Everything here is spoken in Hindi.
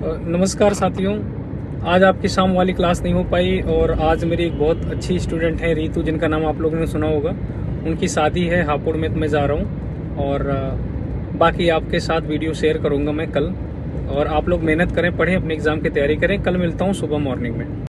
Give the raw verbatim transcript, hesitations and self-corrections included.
नमस्कार साथियों, आज आपकी शाम वाली क्लास नहीं हो पाई और आज मेरी एक बहुत अच्छी स्टूडेंट है रीतू, जिनका नाम आप लोगों ने सुना होगा। उनकी शादी है हापुड़ में, तो मैं जा रहा हूँ और बाकी आपके साथ वीडियो शेयर करूँगा मैं कल। और आप लोग मेहनत करें, पढ़ें, अपने एग्ज़ाम की तैयारी करें। कल मिलता हूँ सुबह मॉर्निंग में।